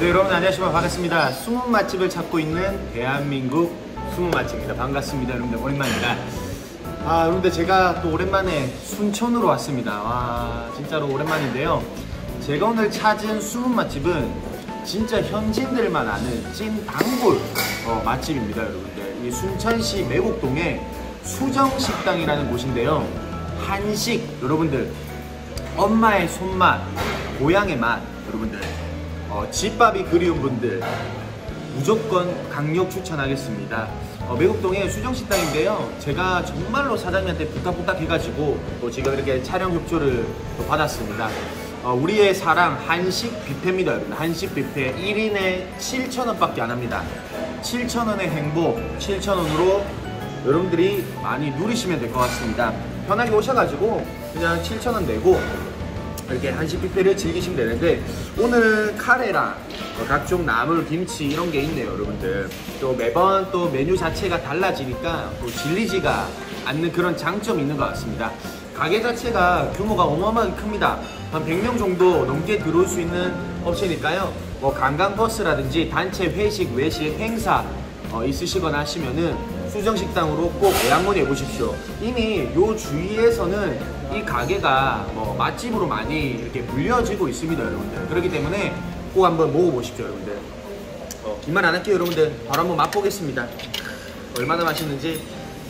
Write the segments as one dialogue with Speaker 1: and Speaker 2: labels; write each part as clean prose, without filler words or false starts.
Speaker 1: 여러분 안녕하십니까. 반갑습니다. 숨은 맛집을 찾고 있는 대한민국 숨은 맛집입니다. 반갑습니다. 여러분들 오랜만입니다. 여러분들 제가 또 오랜만에 순천으로 왔습니다. 와 진짜로 오랜만인데요. 제가 오늘 찾은 숨은 맛집은 진짜 현지인들만 아는 찐 단골 맛집입니다. 여러분들 이 순천시 매곡동에 수정식당이라는 곳인데요. 한식 여러분들 엄마의 손맛 고향의 맛 여러분들 집밥이 그리운 분들 무조건 강력 추천하겠습니다. 매곡동의 수정식당인데요. 제가 정말로 사장님한테 부탁 해가지고 또 지금 이렇게 촬영 협조를 또 받았습니다. 우리의 사랑 한식 뷔페입니다. 여러분 한식 뷔페 1인에 7,000원 밖에 안 합니다. 7,000원의 행복 7,000원으로 여러분들이 많이 누리시면 될 것 같습니다. 편하게 오셔가지고 그냥 7,000원 내고 이렇게 한식 뷔페를 즐기시면 되는데 오늘 카레랑 각종 나물, 김치 이런 게 있네요. 여러분들 또 매번 또 메뉴 자체가 달라지니까 또 질리지가 않는 그런 장점이 있는 것 같습니다. 가게 자체가 규모가 어마어마하게 큽니다. 한 100명 정도 넘게 들어올 수 있는 업체니까요. 뭐 관광버스라든지 단체 회식, 외식, 행사 있으시거나 하시면은 수정식당으로 꼭 예약문의 보십시오. 이미 요 주위에서는 이 가게가 맛집으로 많이 이렇게 불려지고 있습니다. 여러분들 그렇기 때문에 꼭 한번 먹어보십시오. 여러분들 긴 말 안 할게요. 여러분들 바로 한번 맛보겠습니다. 얼마나 맛있는지.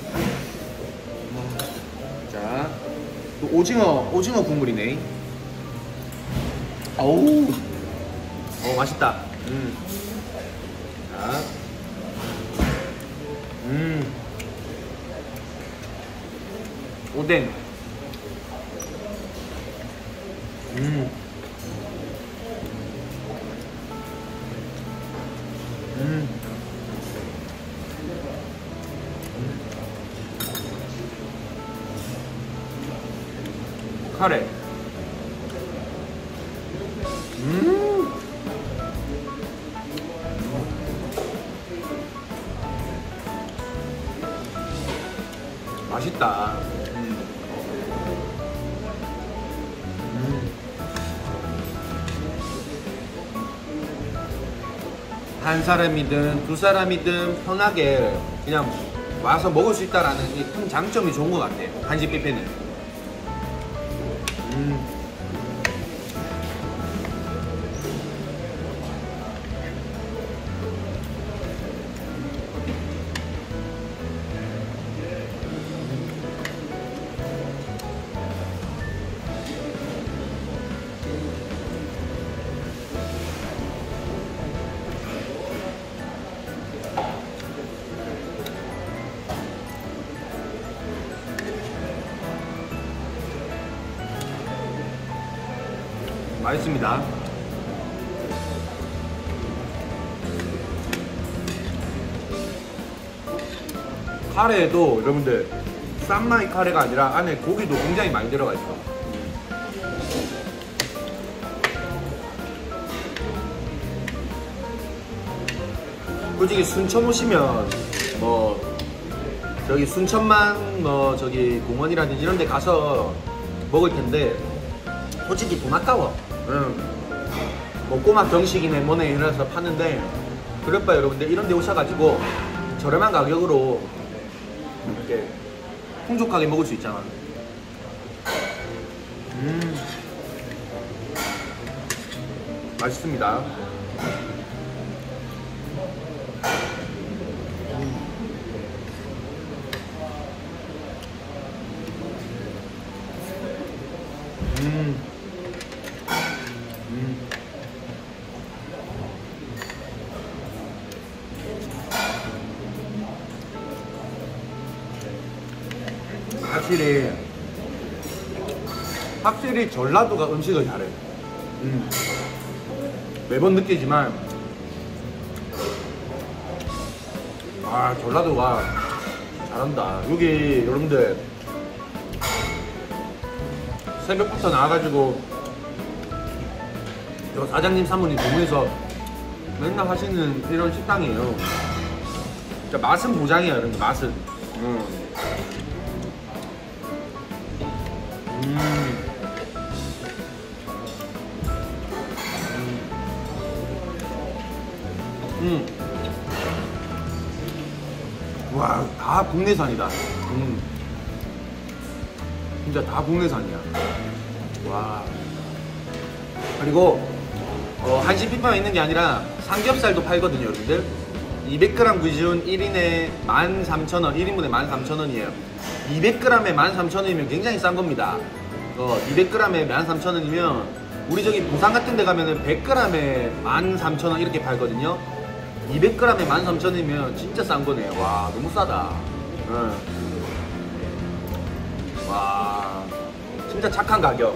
Speaker 1: 자, 또 오징어 국물이네. 어우 맛있다. 자, 오뎅. 카레. 맛있다. 한 사람이든 두 사람이든 편하게 그냥 와서 먹을 수 있다라는 이 큰 장점이 좋은 것 같아요. 한식 뷔페는. 맛있습니다. 카레에도 여러분들 쌈마이 카레가 아니라 안에 고기도 굉장히 많이 들어가 있어. 솔직히 순천 오시면 저기 순천만 저기 공원이라든지 이런 데 가서 먹을 텐데 솔직히 돈 아까워. 뭐 꼬막 정식이네 뭐네 이래서 파는데 그럴 바에 여러분들 이런 데 오셔가지고 저렴한 가격으로 이렇게 풍족하게 먹을 수 있잖아. 맛있습니다. 확실히 전라도가 음식을 잘해. 매번 느끼지만 전라도가 잘한다. 여기 여러분들 새벽부터 나와가지고 사장님 사모님 두 분이서 맨날 하시는 이런 식당이에요. 그러니까 맛은 보장이에요. 여러분들 맛은. 와, 다 국내산이다. 진짜 다 국내산이야. 와. 그리고 한식 뷔페만 있는 게 아니라 삼겹살도 팔거든요, 여러분들. 200g 기준 1인에 13,000원, 1인분에 13,000원이에요. 200g에 13,000원이면 굉장히 싼 겁니다. 200g에 13,000원이면 우리 저기 부산 같은 데 가면은 100g에 13,000원 이렇게 팔거든요. 200g에 13,000원이면 진짜 싼 거네요. 와, 너무 싸다. 응. 와, 진짜 착한 가격.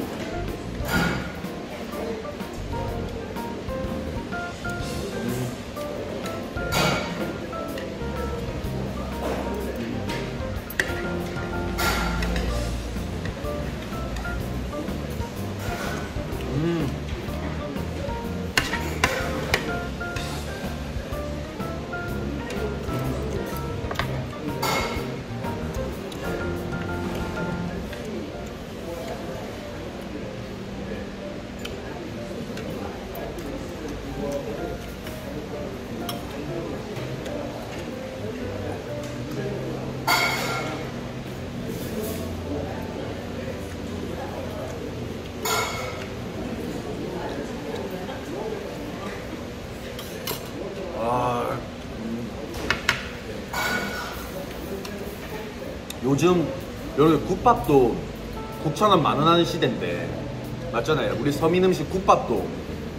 Speaker 1: 요즘 여러분 국밥도 9,000원, 만원 하는 시대인데 맞잖아요. 우리 서민 음식 국밥도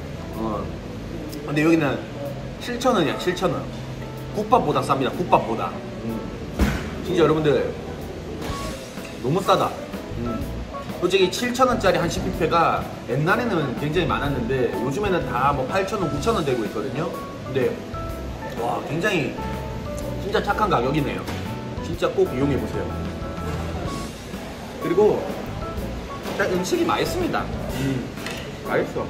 Speaker 1: 근데 여기는 7,000원이야. 7,000원. 국밥보다 쌉니다. 국밥보다. 진짜 여러분들 너무 싸다. 솔직히 7,000원짜리 한식 뷔페가 옛날에는 굉장히 많았는데 요즘에는 다 뭐 8,000원, 9,000원 되고 있거든요. 근데 와, 굉장히 진짜 착한 가격이네요. 진짜 꼭 이용해보세요. 그리고 일단 음식이 맛있습니다. 맛있어.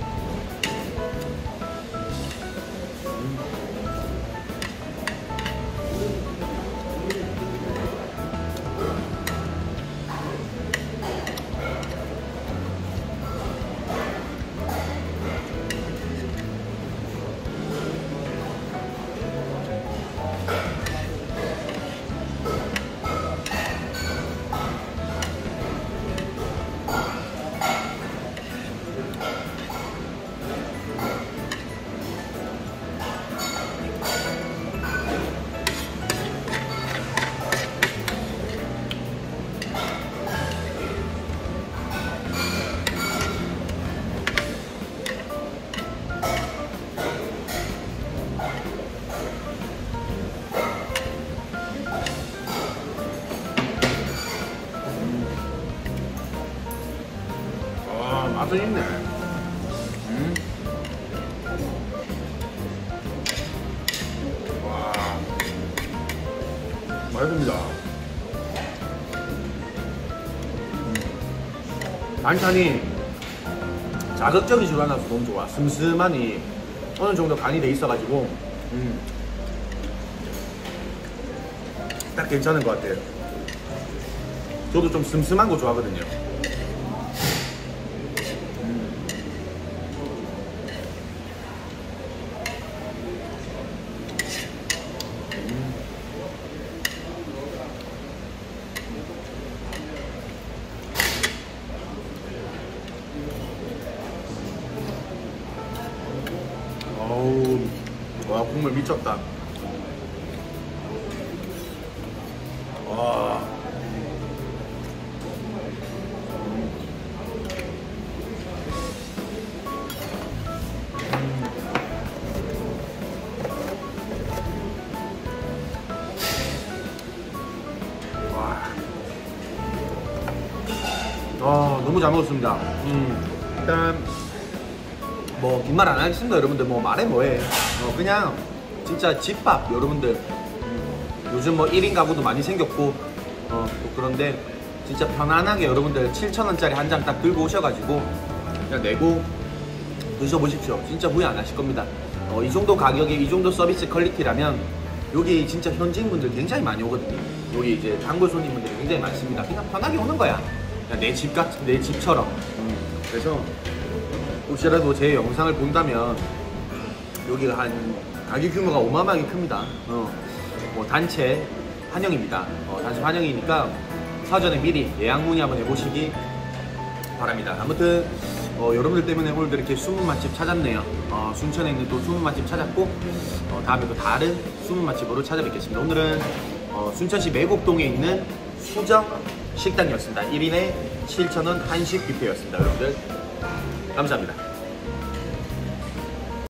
Speaker 1: 맛은 있네. 와, 맛있습니다. 반찬이 자극적이지도 않아서 너무 좋아. 슴슴하니 어느 정도 간이 돼 있어가지고 딱 괜찮은 것 같아요. 저도 좀 슴슴한 거 좋아하거든요. 어우, 와, 국물 미쳤다. 와. 너무 잘 먹었습니다. 일단 뭐 긴 말 안 하겠습니다. 여러분들 뭐 말해 뭐해. 그냥 진짜 집밥 여러분들 요즘 뭐 1인 가구도 많이 생겼고 또 그런데 진짜 편안하게 여러분들 7,000원짜리 한 장 딱 들고 오셔가지고 그냥 내고 드셔보십시오. 진짜 후회 안 하실 겁니다. 이 정도 가격에 이 정도 서비스 퀄리티라면 여기 진짜 현지인분들 굉장히 많이 오거든요. 여기 이제 단골 손님분들이 굉장히 많습니다. 그냥 편하게 오는 거야. 그냥 내 집 같은 내 집처럼. 그래서 혹시라도 제 영상을 본다면 여기가 한 가게 규모가 어마어마하게 큽니다. 뭐 단체 환영입니다. 단체 환영이니까 사전에 미리 예약 문의 한번 해보시기 바랍니다. 아무튼 여러분들 때문에 오늘도 이렇게 숨은 맛집 찾았네요. 순천에 있는 또 숨은 맛집 찾았고 다음에 또 다른 숨은 맛집으로 찾아뵙겠습니다. 오늘은 순천시 매곡동에 있는 수정 식당이었습니다. 1인에 7,000원 한식 뷔페였습니다. 여러분들 감사합니다.